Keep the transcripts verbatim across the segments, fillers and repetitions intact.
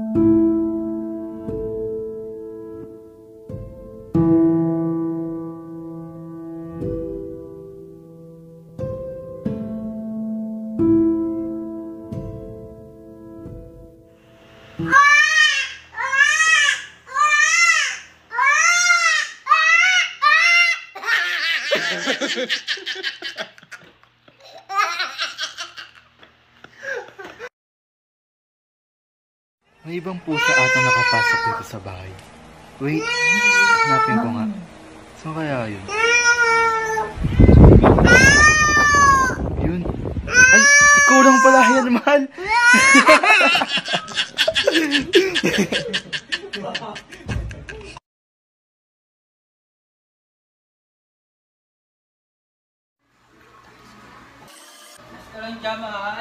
May ibang pusa ata nakapasok dito sa bahay. Wait, hanapin ko nga. Saan kaya yun? Yun. Ay, ikaw lang pala yan, Mahal. Walang dyan, Mahal.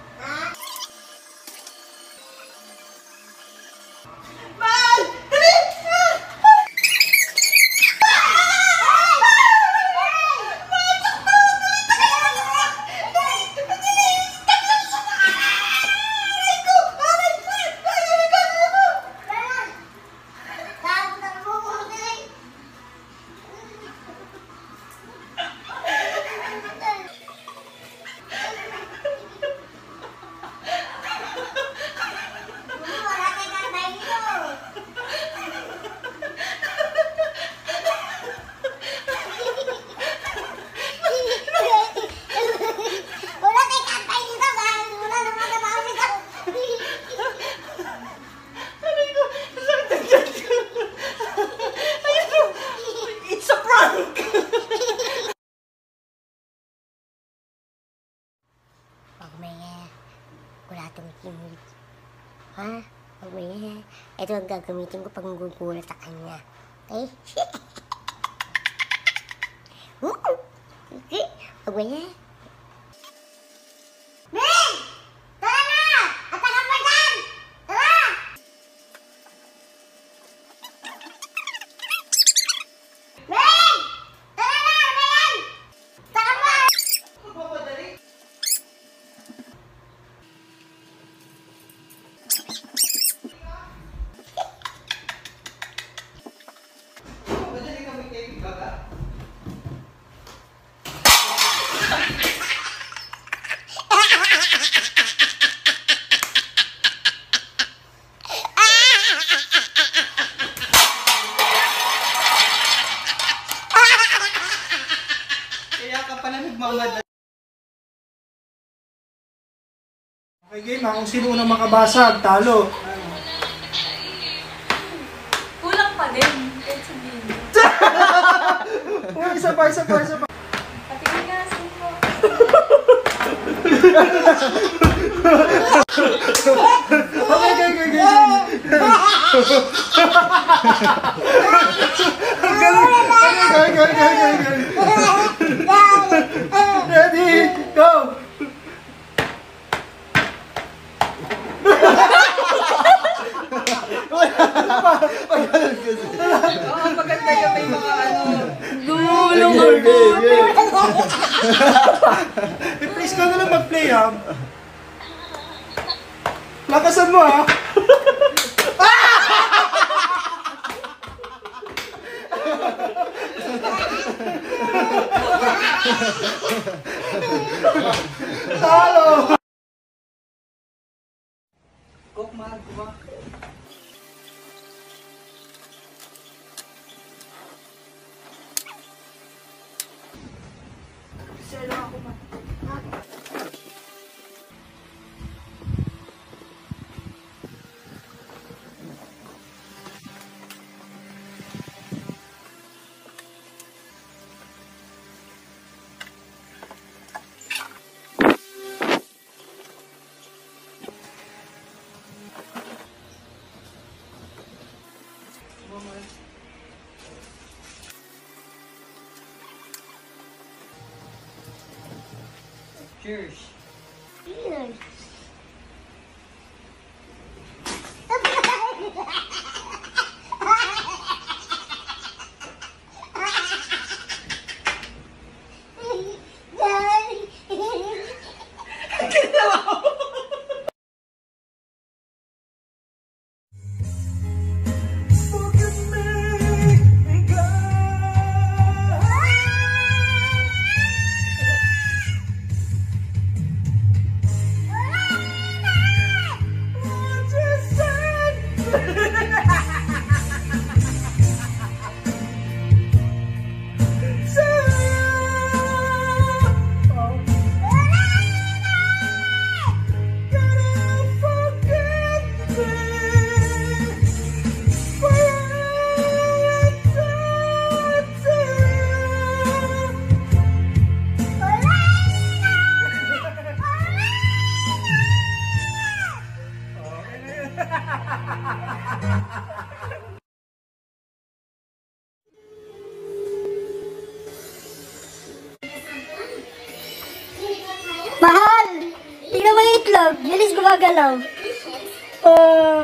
Mahal! Dali! Ha? Huwag mo yan. Ito ang gagamitin ko pag gugulat sa kanya. Okay? Okay? Huwag mo yan. Ben! Tara na! Atakan mo dyan! Tara! Ben! Tara na! Ben! Tara mo! Magpapadali. Madali kami kayo baga. Kaya ka pala nagmamadali. Okay, game ha. Kung sino unang makabasag, talo. Kulang pa din. Kahit sabihin mo. Oh, isa pa, isa pa, isa pa. Patingin nga, saan po? Okay, okay, okay, okay. Galing. Okay, okay, okay, okay. Ready, go! Oo, maganda yung may mga ano. Gumulong Okay, ako. okay, okay. Please ka na lang mag-play ha. Lakasan mo ha. Talo! Coke, Mahal, diba? Cheers. Cheers. Mahal! Tingnan mo yung itlog. Bilis gumagalaw. Oh.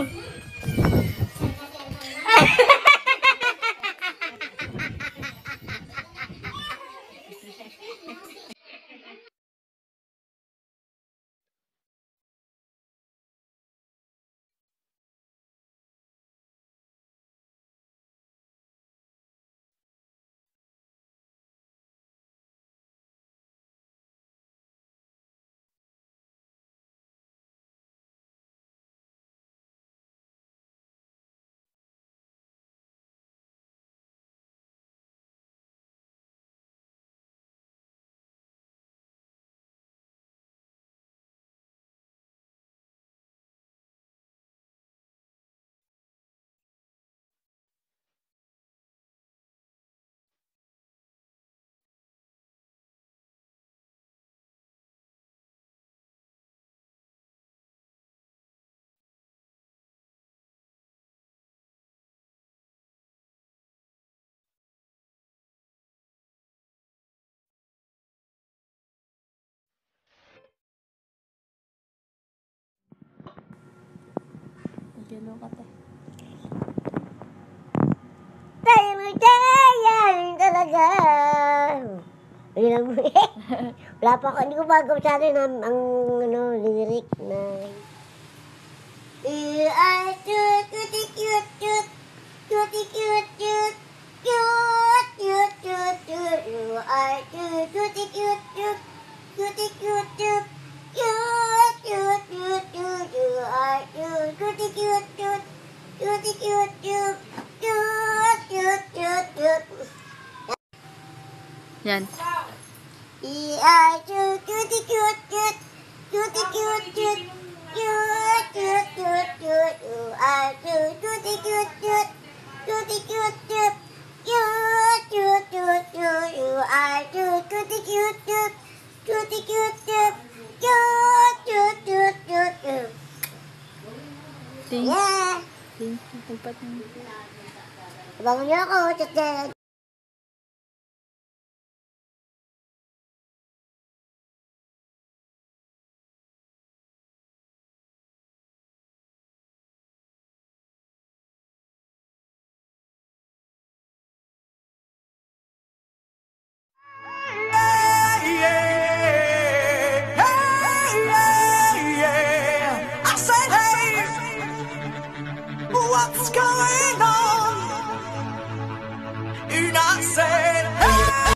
Nagelo ka te. Tayo mo tayo talaga. Ayun lang mo eh. Wala pa ako. Hindi ko magawa sa akin ang, ang ano, lyric na You are cute, cute, cute, cute. Cute, cute, cute. Cute, cute, cute, cute. You are cute, cute, cute, cute. Cute, cute, cute. Cute, cute, cute, cute. You are cute, cute, cute, cute. Cute, cute, cute. Cute, cute, cute, cute. Yan. You are cute, cute, cute, cute. Cute, cute, cute. Cute, cute, cute, cute. You are cute, cute, cute, cute. Cute, cute, cute. Cute, cute, cute, cute. You are cute, cute, cute, cute. Cute, cute, cute. Cute, cute, cute, cute, cute. Thank you. Yeah. Thank you. Pagpatin. Abangan niyo ako. Tata. What's going on? And I said, hey.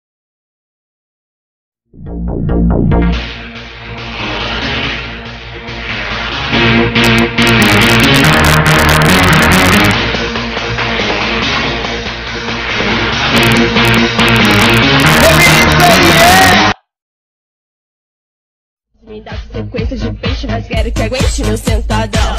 Me dá sequência de peixe, mas quero que aguente meu sentadão.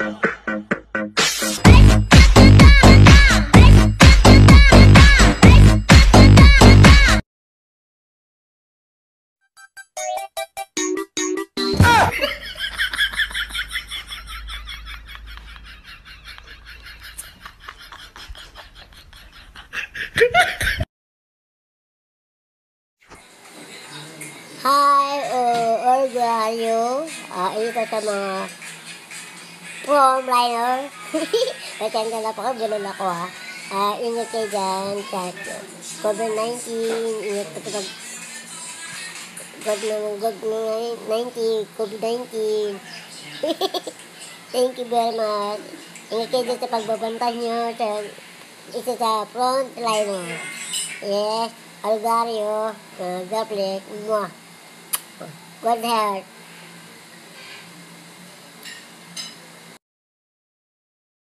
Hi, uh, where are you? Ah, ito sa mga prom liner. Natanda na po ako, ganun ako ha. Ah, ingat kayo dyan sa COVID nineteen, ingat ka pag God nineteen, COVID nineteen. Thank you very much. Ingat kayo dyan sa pagbabantay nyo sa isa sa front liner. Yes, Algario, uh, Gaplet, mwah. Good health.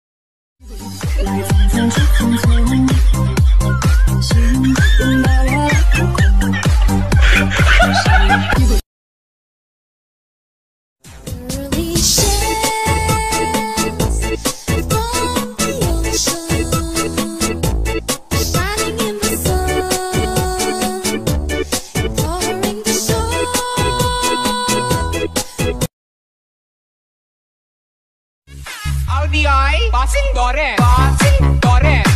V I, Pasindore, Pasindore.